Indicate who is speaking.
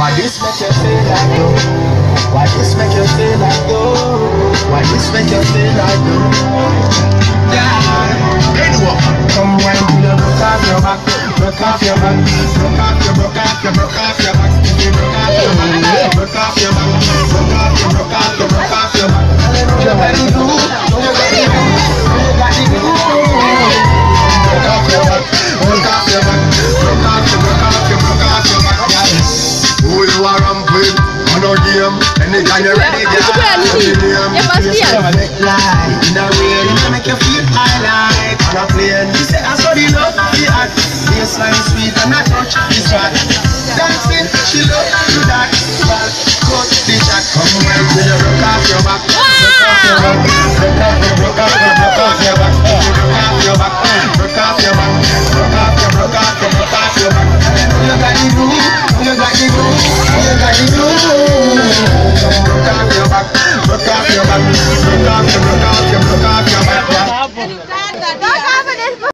Speaker 1: Why this make you feel like though? Why this make you feel like though? Why this make you feel like though? Yeah. Anyone, come when you broke off your back, broke off your back, broke off your, broke off your, broke off your back, broke off your back, broke off your back, broke off your, broke off your, broke off your back. You got the glue, you got the glue, you got the glue. Broke off your back, broke off your back, broke off your, broke off your, broke off your back. Who you are ramp with? On our game, anytime you're ready, yeah. Make light in the rain, make you feel high like on a plane. You say I saw the love of the heart, baseline sweet and I touch this track. Dancing, she love to do that. Well, cut the track. Come when you broke off your back, broke off your back, broke off your, broke off your, broke off your back, broke off your back, broke off your back, broke off your, broke off your, broke off your back. You got the glue, you got the glue, you got the glue.